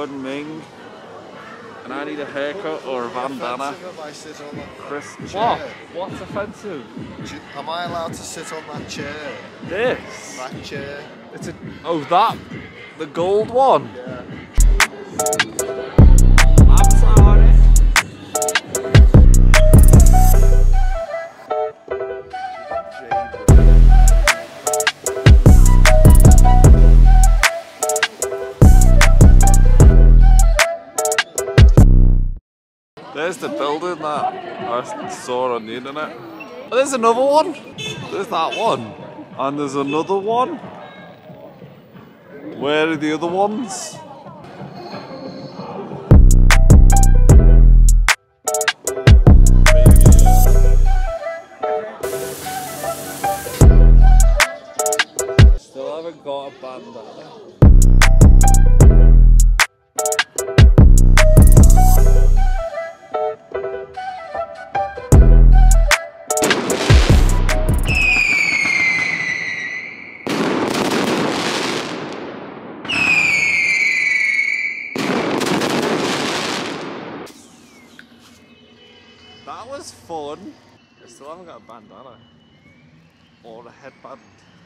Kunming, and I need a haircut or a bandana. Chris, Chair. What's offensive? Am I allowed to sit on that chair? This? That chair? It's a... Oh, that? The gold one? Yeah. I'm sorry. There's the building that I saw on the internet. Oh, there's another one. There's that one. And there's another one. Where are the other ones? Still haven't got a bandana. That was fun. I still haven't got a bandana or a headband.